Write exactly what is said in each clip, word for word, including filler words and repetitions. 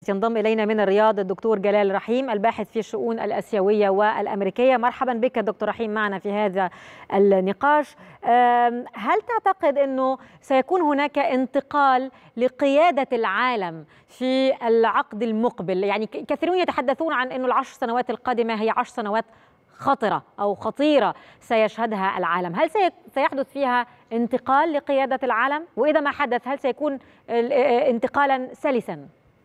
ينضم إلينا من الرياض الدكتور جلال رحيم الباحث في الشؤون الآسيوية والأمريكية. مرحبا بك دكتور رحيم معنا في هذا النقاش. هل تعتقد أنه سيكون هناك انتقال لقيادة العالم في العقد المقبل؟ يعني كثيرون يتحدثون عن أنه العشر سنوات القادمة هي عشر سنوات خطرة أو خطيرة سيشهدها العالم. هل سيحدث فيها انتقال لقيادة العالم؟ وإذا ما حدث هل سيكون انتقالا سلسا؟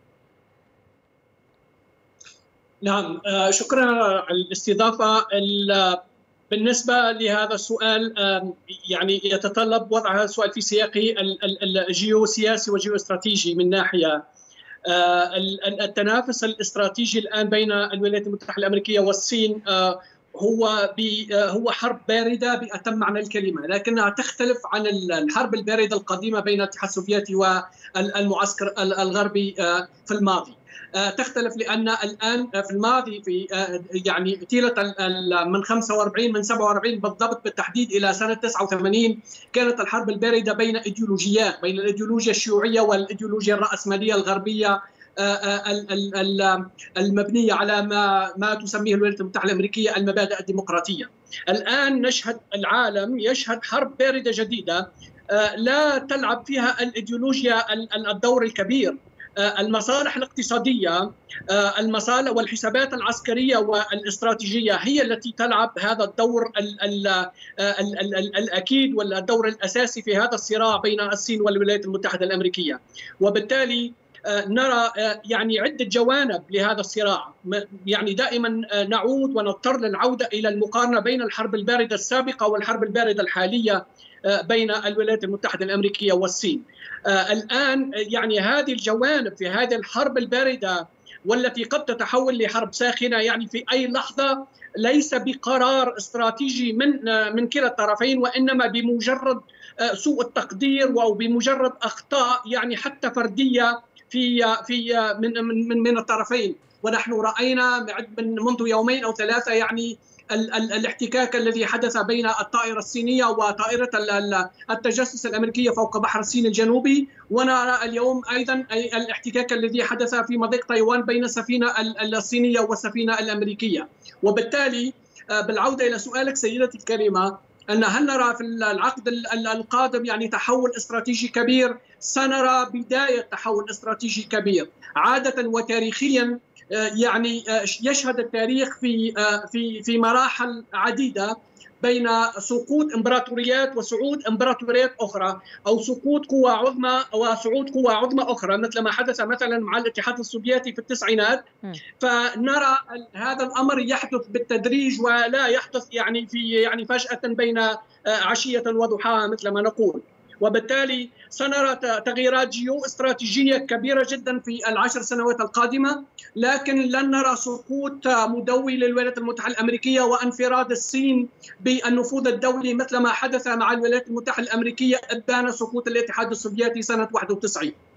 نعم، شكرا على الاستضافة. بالنسبة لهذا السؤال يعني يتطلب وضع هذا السؤال في سياقه الجيوسياسي والجيوستراتيجي. من ناحية التنافس الاستراتيجي الآن بين الولايات المتحدة الأمريكية والصين هو هو حرب باردة بأتم معنى الكلمة، لكنها تختلف عن الحرب الباردة القديمة بين الاتحاد السوفيتي والمعسكر الغربي في الماضي. تختلف لأن الآن في الماضي في يعني طيلة من خمسة وأربعين من سبعة وأربعين بالضبط بالتحديد إلى سنة تسعة وثمانين كانت الحرب الباردة بين إيديولوجيات، بين الإيديولوجيا الشيوعية والإيديولوجيا الرأسمالية الغربية المبنية على ما ما تسميه الولايات المتحدة الأمريكية المبادئ الديمقراطية. الآن نشهد العالم يشهد حرب باردة جديدة لا تلعب فيها الإيديولوجيا الدور الكبير. المصالح الاقتصادية، المصالح والحسابات العسكرية والاستراتيجية هي التي تلعب هذا الدور ال ال ال ال الأكيد والدور الأساسي في هذا الصراع بين الصين والولايات المتحدة الأمريكية. وبالتالي نرى يعني عدة جوانب لهذا الصراع. يعني دائما نعود ونضطر للعودة إلى المقارنة بين الحرب الباردة السابقة والحرب الباردة الحالية بين الولايات المتحدة الأمريكية والصين. الآن يعني هذه الجوانب في هذه الحرب الباردة والتي قد تتحول لحرب ساخنة يعني في أي لحظة ليس بقرار استراتيجي من من كلا الطرفين، وإنما بمجرد سوء التقدير أو بمجرد أخطاء يعني حتى فردية في في من من من الطرفين. ونحن رأينا من منذ يومين أو ثلاثة يعني ال ال الاحتكاك الذي حدث بين الطائرة الصينية وطائرة التجسس الأمريكية فوق بحر الصين الجنوبي، ونرى اليوم أيضا الاحتكاك الذي حدث في مضيق تايوان بين السفينة الصينية والسفينة الأمريكية. وبالتالي بالعودة إلى سؤالك سيدتي الكريمة، أن هل نرى في العقد القادم يعني تحول استراتيجي كبير؟ سنرى بداية تحول استراتيجي كبير. عادة وتاريخيا يعني يشهد التاريخ في في في مراحل عديدة بين سقوط امبراطوريات وصعود امبراطوريات اخرى، او سقوط قوى عظمى وصعود قوى عظمى اخرى، مثل ما حدث مثلا مع الاتحاد السوفيتي في التسعينات. فنرى هذا الامر يحدث بالتدريج ولا يحدث يعني في يعني فجأة بين عشية وضحاها مثل ما نقول. وبالتالي سنرى تغييرات جيو استراتيجية كبيرة جدا في العشر سنوات القادمة، لكن لن نرى سقوط مدوي للولايات المتحدة الأمريكية وانفراد الصين بالنفوذ الدولي مثل ما حدث مع الولايات المتحدة الأمريكية أبان سقوط الاتحاد السوفيتي سنة واحد وتسعين.